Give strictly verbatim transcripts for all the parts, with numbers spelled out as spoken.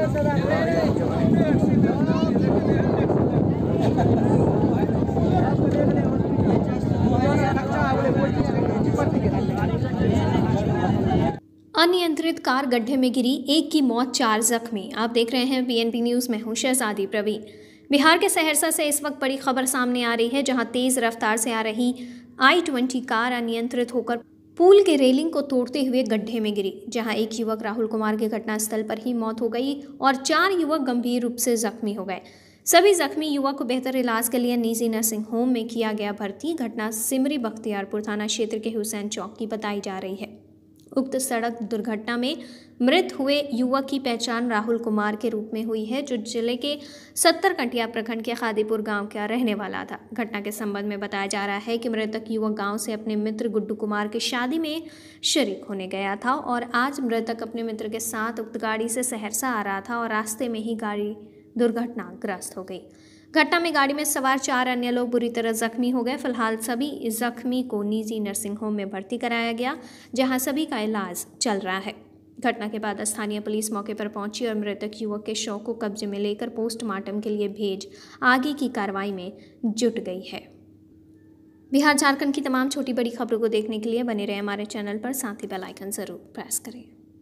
अनियंत्रित कार गड्ढे में गिरी, एक की मौत, चार जख्मी। आप देख रहे हैं बीएनपी न्यूज़ में हूं शहजादी प्रवीण। बिहार के सहरसा से इस वक्त बड़ी खबर सामने आ रही है, जहां तेज रफ्तार से आ रही आई ट्वेंटी कार अनियंत्रित होकर पुल के रेलिंग को तोड़ते हुए गड्ढे में गिरी, जहां एक युवक राहुल कुमार की घटनास्थल पर ही मौत हो गई और चार युवक गंभीर रूप से जख्मी हो गए। सभी जख्मी युवक को बेहतर इलाज के लिए निजी नर्सिंग होम में किया गया भर्ती। घटना सिमरी बख्तियारपुर थाना क्षेत्र के हुसैन चौक की बताई जा रही है। उक्त सड़क दुर्घटना में मृत हुए युवक की पहचान राहुल कुमार के रूप में हुई है, जो जिले के सत्तरकंटिया प्रखंड के खादीपुर गांव का रहने वाला था। घटना के संबंध में बताया जा रहा है कि मृतक युवक गांव से अपने मित्र गुड्डू कुमार की शादी में शरीक होने गया था और आज मृतक अपने मित्र के साथ उक्त गाड़ी से सहरसा आ रहा था और रास्ते में ही गाड़ी दुर्घटनाग्रस्त हो गई। घटना में गाड़ी में सवार चार अन्य लोग बुरी तरह जख्मी हो गए। फिलहाल सभी जख्मी को निजी नर्सिंग होम में भर्ती कराया गया, जहां सभी का इलाज चल रहा है। घटना के बाद स्थानीय पुलिस मौके पर पहुंची और मृतक युवक के शव को कब्जे में लेकर पोस्टमार्टम के लिए भेज आगे की कार्रवाई में जुट गई है। बिहार झारखंड की तमाम छोटी बड़ी खबरों को देखने के लिए बने रहे हमारे चैनल पर, साथ ही बेल आइकन जरूर प्रेस करें।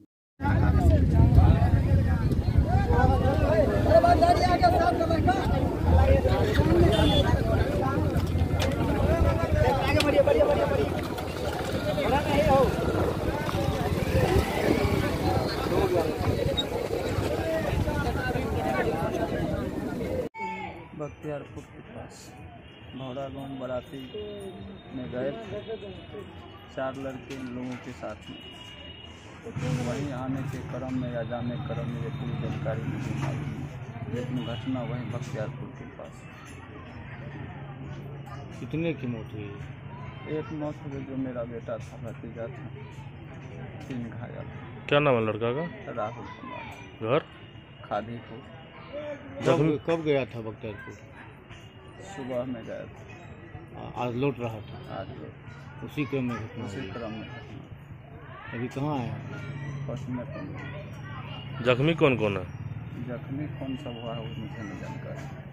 बख्तियारपुर के पास भौरा गांव बराती में गए थे चार लड़के इन लोगों के साथ में। वहीं आने के क्रम में या जाने क्रम में ये पूरी जानकारी नहीं मालूम, लेकिन घटना वहीं बख्तियारपुर के पास। कितने की मौत हुई? एक मौत हुई जो मेरा बेटा था, भतीजा था, तीन घायल। क्या नाम है लड़का का? राहुल कुमार, घर खादीपुर। कब कब गया था बख्तियारपुर? सुबह में गया था। आज लौट रहा था? आज लौट उसी क्रम में घटना? उसी क्रम में घटना। अभी कहाँ आया? पश्चिम में। जख्मी कौन कौन है? जख्मी कौन सब हुआ है मुझे नहीं जानकारी।